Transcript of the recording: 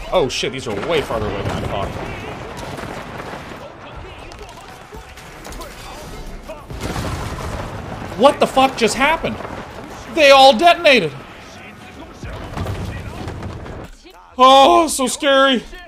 Oh shit, these are way farther away than I thought. What the fuck just happened? They all detonated! Oh, so scary!